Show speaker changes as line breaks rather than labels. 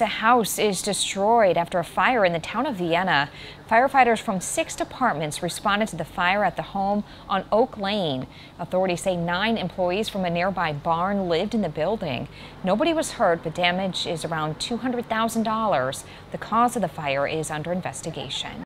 The house is destroyed after a fire in the town of Vienna. Firefighters from 6 departments responded to the fire at the home on Oak Lane. Authorities say 9 employees from a nearby barn lived in the building. Nobody was hurt, but damage is around $200,000. The cause of the fire is under investigation.